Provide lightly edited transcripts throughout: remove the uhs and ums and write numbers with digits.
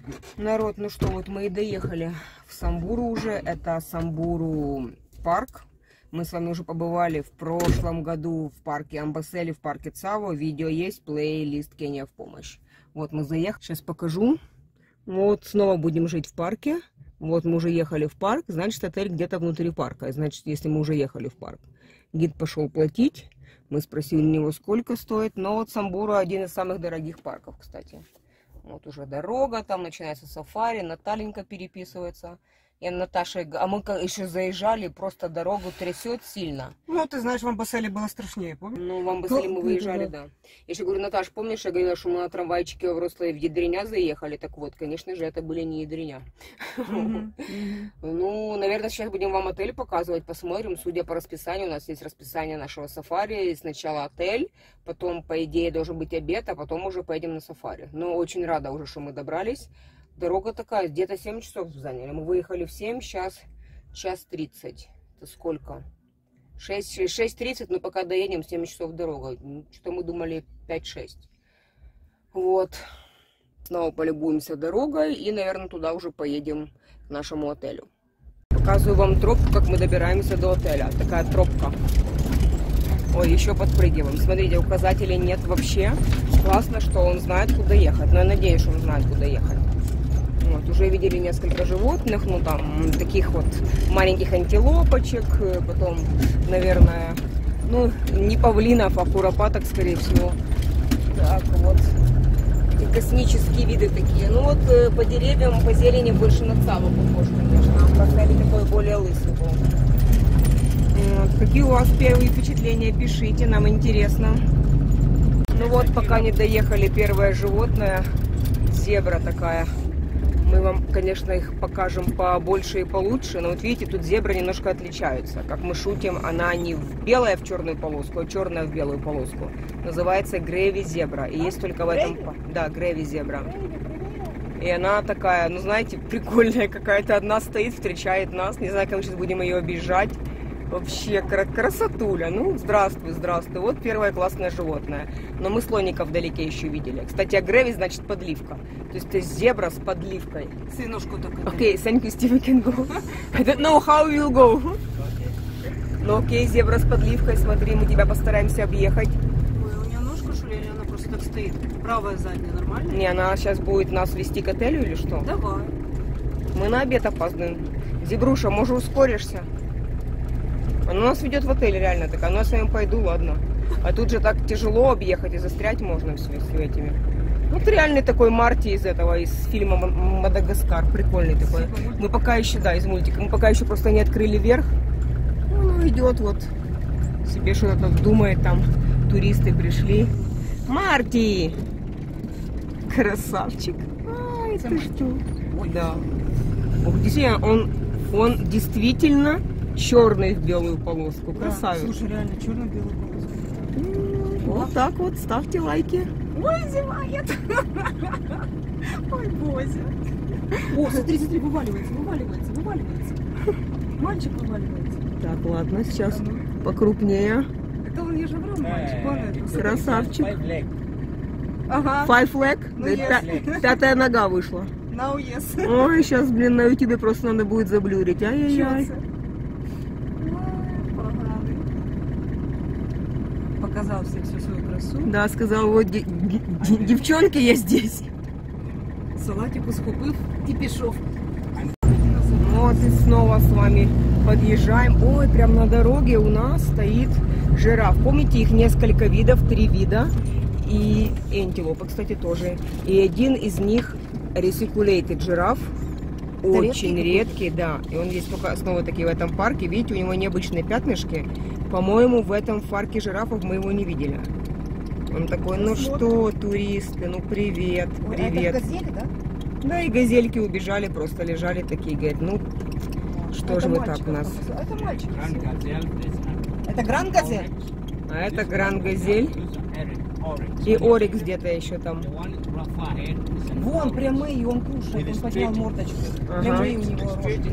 Народ, ну что, вот мы и доехали в Самбуру уже. Это Самбуру парк. Мы с вами уже побывали в прошлом году в парке Амбасели, в парке Цаво. Видео есть, плейлист Кения в помощь. Вот мы заехали, сейчас покажу. Вот снова будем жить в парке. Вот мы уже ехали в парк, значит отель где-то внутри парка. Значит, если мы уже ехали в парк. Гид пошел платить. Мы спросили у него, сколько стоит. Но вот Самбура один из самых дорогих парков, кстати. Вот уже дорога, там начинается сафари, Наталенька переписывается. Я Наташа, а мы еще заезжали, просто дорогу трясет сильно. Ну, ты знаешь, в Амбасселе было страшнее, помнишь? Ну, в Амбасселе мы выезжали, да. Я еще говорю, Наташ, помнишь, я говорила, что мы на трамвайчике в Рославе в Ядреня заехали? Так вот, конечно же, это были не Ядреня. Ну, наверное, сейчас будем вам отель показывать, посмотрим. Судя по расписанию, у нас есть расписание нашего сафари. Сначала отель, потом, по идее, должен быть обед, а потом уже поедем на сафари. Но очень рада уже, что мы добрались. Дорога такая, где-то 7 часов заняли. Мы выехали в 7, сейчас час 30. Это сколько? 6:30, но пока доедем, 7 часов дорога. Что-то мы думали 5-6. Вот. Снова полюбуемся дорогой и, наверное, туда уже поедем к нашему отелю. Показываю вам тропку, как мы добираемся до отеля. Такая тропка. Ой, еще подпрыгиваем. Смотрите, указателей нет вообще. Классно, что он знает, куда ехать. Но я надеюсь, что он знает, куда ехать. Вот, уже видели несколько животных, ну там таких вот маленьких антилопочек, потом, наверное, ну не павлинов, а куропаток, скорее всего. Так, вот, эти космические виды такие. Ну вот по деревьям, по зелени больше на Цаво похож, конечно, а Амбасселе такой более лысый был. Вот, какие у вас первые впечатления, пишите, нам интересно. Ну вот, пока не доехали, первое животное, зебра такая. Мы вам, конечно, их покажем побольше и получше, но вот видите, тут зебры немножко отличаются. Как мы шутим, она не белая в черную полоску, а черная в белую полоску. Называется греви зебра. И есть только в этом... Да, греви зебра. И она такая, ну знаете, прикольная какая-то. Одна стоит, встречает нас. Не знаю, как мы сейчас будем ее обижать. Вообще красотуля. Ну, здравствуй, здравствуй. Вот первое классное животное. Но мы слоников вдалеке еще видели. Кстати, а греви значит подливка. То есть это зебра с подливкой. Свинушку такую. Окей, thank you, Steve, we can go. I don't know how we'll go. Ну окей, зебра с подливкой. Смотри, мы тебя постараемся объехать. Ой, у нее ножка, что ли, или она просто так стоит? Правая, задняя, нормально? Не, она сейчас будет нас вести к отелю или что? Давай. Мы на обед опаздываем. Зебруша, может, ускоришься? Она нас ведет в отель, реально такая. Ну, я с вами пойду, ладно. А тут же так тяжело объехать и застрять можно с этими. Вот реальный такой Марти из этого, из фильма «Мадагаскар». Прикольный такой. Мы пока еще, да, из мультика. Мы пока еще просто не открыли верх. Ну, идет вот. Себе что-то тут думает там. Туристы пришли. Марти! Красавчик. Ай, ты что? Да. Ох, действительно, он действительно... черный в белую полоску. Красавец. Да, слушай, реально черно-белую полоску. Вот так вот. Ставьте лайки. Ой, зевает. Ой, Бозя. О, смотри, вываливается. Мальчик вываливается. Так, ладно, сейчас покрупнее. Это он, я же врал, мальчик. Красавчик. Ага. Five leg? Ну, пятая нога вышла. Now yes. Ой, сейчас, блин, на ютубе просто надо будет заблюрить. Ай-яй-яй. Показал всем всю свою красу. Да, сказал, вот девчонки, я здесь. Салатику схопив и пішов. Вот и снова с вами подъезжаем. Ой, прям на дороге у нас стоит жираф. Помните, их несколько видов, 3 вида. И антилопа, кстати, тоже. И один из них reticulated жираф. Очень редкий, да. И он есть только снова таки в этом парке. Видите, у него необычные пятнышки. По-моему, в этом парке жирафов мы его не видели. Он такой, ну что, туристы, ну привет, привет. Это газели, да? Да, и газельки убежали, просто лежали такие, говорят, ну что же вы так у нас? Это мальчики. Это гран-газель? А это гран-газель. И орикс где-то еще там. Вон прямые, он кушает, он поднял мордочку. Ага. Прямые у него рожки.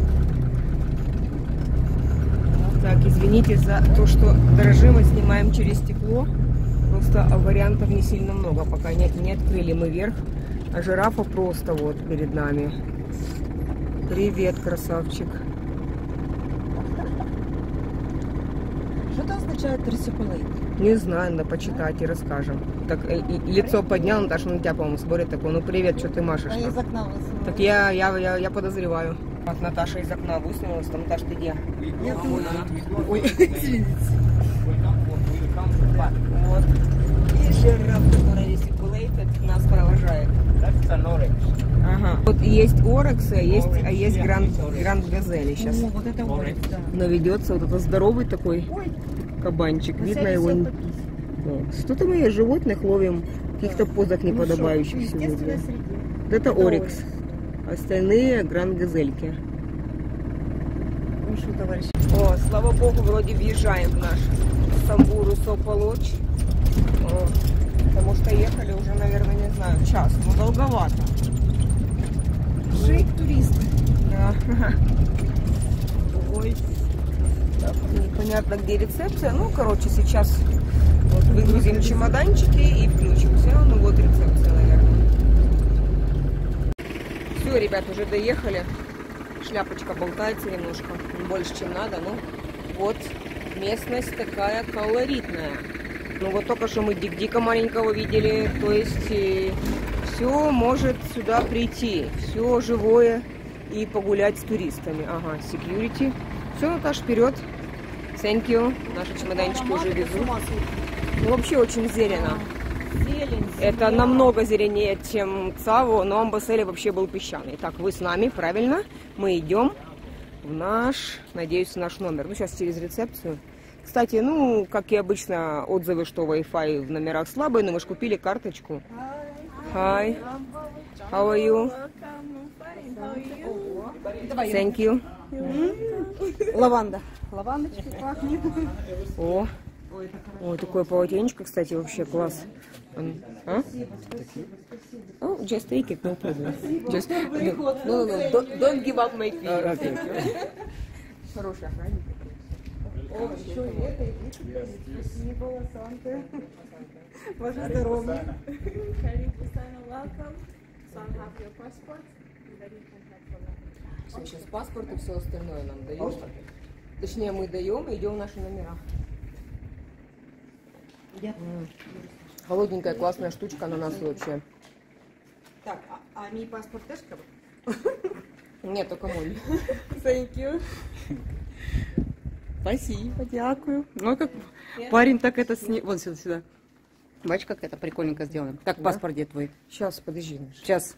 Так, извините за то, что дрожим и снимаем через стекло. Просто вариантов не сильно много, пока не открыли мы верх. А жирафа просто вот перед нами. Привет, красавчик. Что это означает трисиполейт? Не знаю, надо почитать и расскажем. Так, и лицо поднял, Наташа на тебя, по-моему, смотрит такой, ну привет, что ты машешь? А из окна высунула. Так я подозреваю. Вот Наташа из окна высунулась, там, Наташа, ты где? Я Ой, Ой, извините. Вот. И жираф, который ресипулейтед, нас провожает. Ага. Вот есть орексы, а есть гранд газели сейчас. О, вот это орекс, да. Но ведется вот этот здоровый такой кабанчик. Видно его. О, что-то мы животных ловим в каких-то позах неподобающих сегодня. Вот это орекс. Остальные гранд газельки. Ну что, товарищ? О, слава богу, вроде въезжаем в наш Самбуру Сополоч. Потому что ехали уже, наверное, не знаю, час. Ну, долговато. Шейк турист. Да. Ой. Так, непонятно, где рецепция. Ну, короче, сейчас вот выгрузим чемоданчики и включимся. Ну, вот рецепция, наверное. Все, ребят, уже доехали. Шляпочка болтается немножко. Больше, чем надо. Ну, вот местность такая колоритная. Ну, вот только что мы Дик-Дика маленького видели. То есть все может сюда прийти. Все живое и погулять с туристами. Ага, security. Все, Наташ, вперед. Thank you. Наши чемоданчики уже везут. Ну, вообще очень зелено. Зелень. Это намного зеленее, чем Цаво, но Амбасселе вообще был песчаный. Так, вы с нами, правильно? Мы идем в наш, надеюсь, в наш номер. Ну, сейчас через рецепцию. Кстати, ну, как и обычно, отзывы, что Wi-Fi в номерах слабый, но мы же купили карточку. Hi. How are you? Thank you. Лаванда. Лавандочка пахнет. О, ой, такое полотенечко, кстати, вообще класс. А? Oh, just take it, no problem. Just, no, don't give up my fee. Хороший охранник. О, еще и это, и спасибо, Санта. Ваше здоровье. Сейчас паспорт и все остальное нам дают. Точнее, мы даем и идем в наши номера. Холодненькая, классная штучка на нас вообще. Так, а мій паспорт теж треба? Нет, только мой. Thank you. Спасибо, дякую. Ну, как парень так это сни... Вон сюда. Бачишь, как это прикольненько сделано. Так, Да? паспорт где твой? Сейчас, подожди. Сейчас.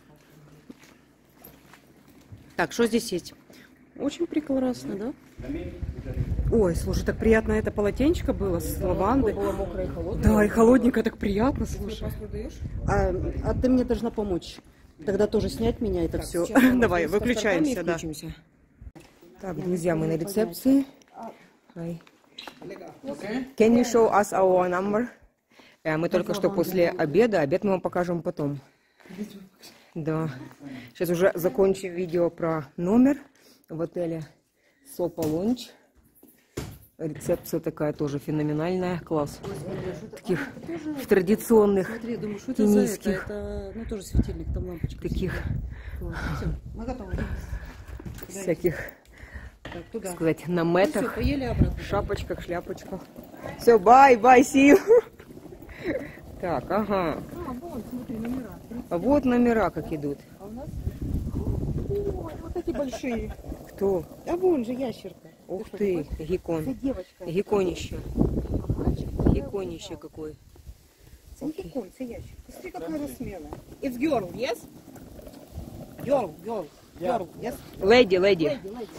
Так, что здесь есть? Очень прекрасно, да? Ой, слушай, так приятно это полотенечко было с лавандой. Было мокрое и холодное. Да, и холодненько, так приятно, Ты слушай. паспорт даешь? А ты мне должна помочь. Тогда тоже снять меня это Так, все. сейчас мы Давай, с паспортами выключаемся, да. включимся. Так, друзья, мы на рецепции. Hi. Can you show us our number? Мы только что после обеда. Обед мы вам покажем потом. Да. Сейчас уже закончим видео про номер в отеле Сополонч. Рецепция такая тоже феноменальная. Класс. Таких в традиционных Смотри, думаю, что это за это? кенийских Это, ну, тоже светильник, там лампочка. таких Мы готовы. всяких, Так, туда. так сказать, Ну, наметах, все, поели обратно. шапочках, шляпочках. Все, bye, see you. Так, ага. А, вон, смотри, номера. А вот номера как идут. А у нас... Ой, вот эти большие. Кто? А вон же ящерка. Ух ты, Это геккон. девочка. Гекконище. А мальчик? Гекконище какой. Це не геккон, це ящерка. Смотри, какая рассмелая. It's girl, yes? Girl, yes? Леди. Lady.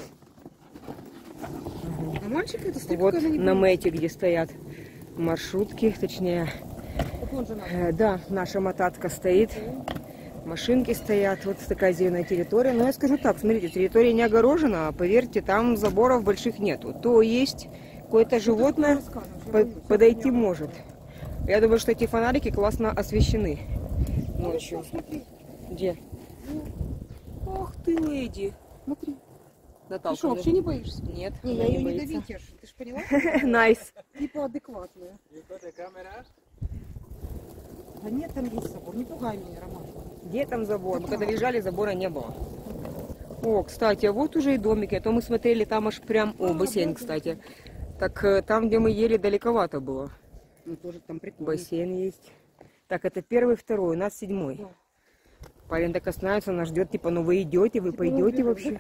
А мальчик это, смотри, Вот какая она на мете, где стоят маршрутки, точнее, Так вон же она. да, наша мотатка стоит. Машинки стоят, вот такая зеленая территория. Но я скажу так, смотрите, территория не огорожена, а поверьте, там заборов больших нету. То есть какое-то животное подойти может. Я думаю, что эти фонарики классно освещены ночью. Где? Ох ты, леди. Смотри. Наталка, Ты что, вообще не боишься? Нет, Не, она я ее не боится. довитишь. Ты же поняла? Найс. Типа адекватная. Да нет, там есть собор. Не пугай меня, Роман. Где там забор? Мы когда въезжали, забора не было. О, кстати, а вот уже и домики. А то мы смотрели, там аж прям... О, бассейн, кстати. Так там, где мы ели, далековато было. Ну, тоже там прикольно. Бассейн есть. Так, это первый, второй, у нас 7-й. Парень так остановится, нас ждет, типа, ну вы идете, вы пойдете вообще.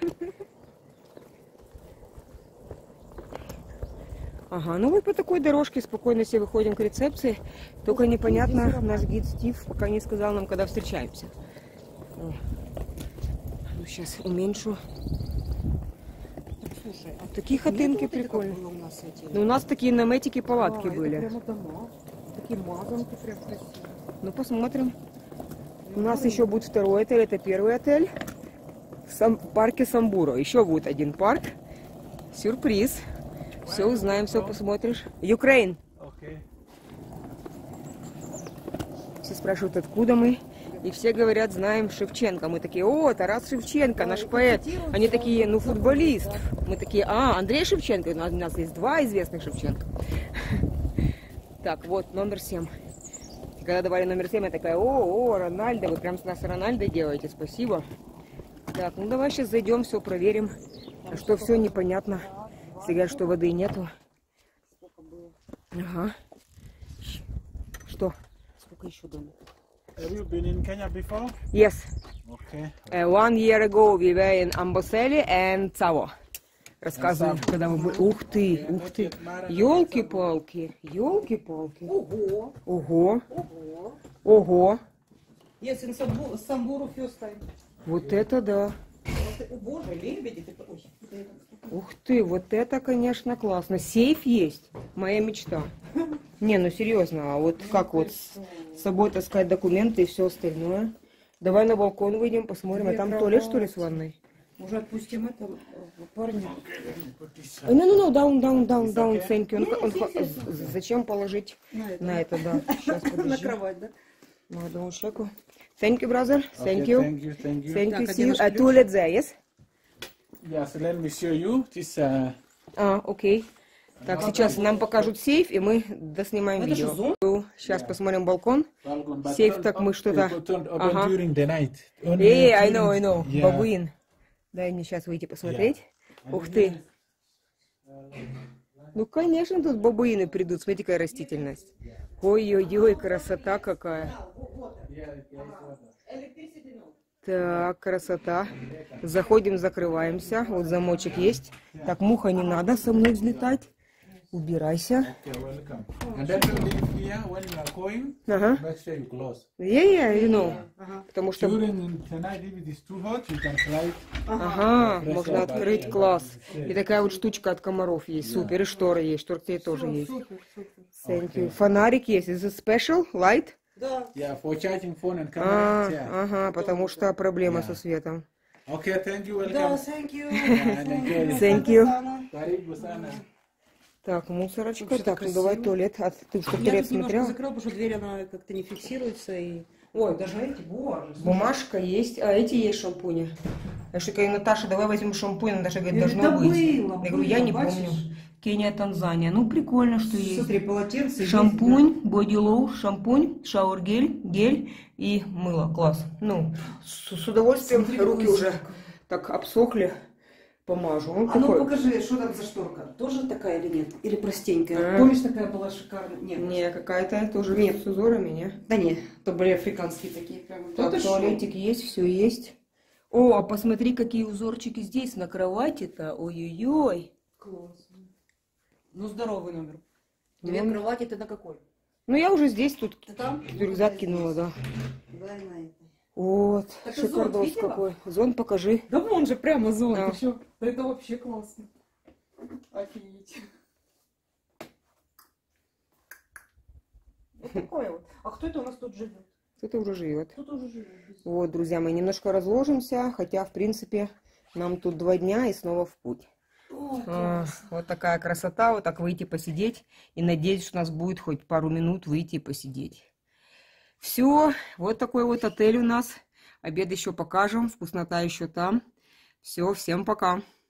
Ага, ну вот по такой дорожке спокойно себе выходим к рецепции. Только непонятно, наш гид Стив пока не сказал нам, когда встречаемся. О. Ну, сейчас уменьшу. Слушай, а Такие хатынки прикольные. у нас эти? Ну, у нас такие наметики, палатки это были. прямо дома. Такие мазанки прям красивые. Ну, посмотрим. У нас еще будет второй отель, это первый отель. В парке Самбуро. Еще будет один парк. Сюрприз. Все узнаем, все посмотришь. Украин. Все спрашивают, откуда мы. И все говорят, знаем Шевченко. Мы такие, о, Тарас Шевченко, наш поэт. Они такие, ну, футболист. Мы такие, а, Андрей Шевченко. У нас есть два известных Шевченко. Так, вот, номер 7. Когда давали номер 7, я такая, о, Рональдо, вы прям с нас Рональдо делаете, спасибо. Так, ну давай сейчас зайдем, все проверим. А что все непонятно. Если говорят, что воды нету. Ага. Что? Сколько еще домов? Have you been in Kenya before? Yes. Okay. 1 year ago we were in Amboseli and Tsavo. Рассказываю, когда мы были. Ух ты, ух ты. Ёлки-палки, ёлки-палки. Ого! Ого, Ого! ого. Yes, in Самбуру first time. Вот это да. О боже, лебеди. Ой, Ух ты, вот это, конечно, классно. Сейф есть. Моя мечта. Не, ну серьезно, а вот как вот с собой таскать документы и все остальное? Давай на балкон выйдем, посмотрим. А там туалет, что ли, с ванной? уже отпустим это парня. No, down, thank you. Зачем положить на это, да. Сейчас, На подожди. кровать, да? Молодому человеку. Thank you, brother. Thank you. Thank you. Thank you. Так, See you. а где наш Toilet there, yes? Yes, let me show you. This Окей. Так, сейчас нам покажут сейф, и мы доснимаем Это же видео. зон. Сейчас посмотрим балкон. balcon, but Сейф, don't так мы что-то... open Ага. during the night. Only I during- know. Yeah. Бабуин. Дай мне сейчас выйти посмотреть. Ух ты. Ну, конечно, тут бабуины придут. Смотри, какая растительность. Ой-ой-ой, красота какая. Так, красота. Заходим, закрываемся. Вот замочек есть. Так, муха не надо со мной взлетать. Убирайся. Okay, welcome. And then to leave here when you are going, Ага. make sure you close. You know. Потому что... During tonight, if it is too hot, you can try it. Ага, можно открыть, класс. И такая вот штучка от комаров есть. Супер, и шторы есть. Шторы тоже есть. Thank you. Фонарик есть. Is it special? Light? Да. Yeah, for charging phone and camera. Yeah. Ага, потому что проблема со светом. Okay, thank you, Да, welcome. thank you. And enjoy. Thank you. Karibu sana. Так, мусорочка. Вообще Так, ну давай туалет. А ты что, Я туалет тут немножко смотрела? закрыла, потому что дверь, она как-то не фиксируется. И... Ой, даже эти, боже. Бумажка есть. А эти есть шампуни. Я что говорю, Наташа, давай возьмем шампунь. Она даже говорит, Я должно говорю, да быть. было, Я говорю, я не бачишь? помню. Кения, Танзания. Ну, прикольно, что есть. Смотри, полотенце. Шампунь, бодилоу, шампунь, шауэр-гель, гель и мыло. Класс. Ну, с удовольствием. Смотри, Руки какой уже звук. так обсохли. Помажу. Ну, А ну такой. покажи, что там за шторка? Тоже такая или нет? Или простенькая? А. Помнишь, такая была шикарная? Нет. Не, какая-то тоже Нет. с узорами, не? Да нет, то были африканские такие прям. Так, туалетик есть, все есть. О, а посмотри, какие узорчики здесь на кровати-то. Ой-ой-ой. Классно. Ну, здоровый номер. Ну, Две кровати, ты на какой? Ну, я уже здесь, тут Ты там? рюкзак кинула, да. Дай на это. Вот, Так ты зонт шикардос видела? какой. Зон покажи. Да вон же прямо зон. Да. Ты чё? Да это вообще классно. Офигеть. Вот такое вот. А кто это у нас тут живет? Кто-то уже живет. Кто-то уже живет. Вот, друзья мои, немножко разложимся, хотя, в принципе, нам тут 2 дня и снова в путь. Ой, Вот такая красота, вот так выйти посидеть. И надеюсь, что у нас будет хоть пару минут выйти и посидеть. Все, вот такой вот отель у нас. Обед еще покажем, вкуснота еще там. Все, всем пока.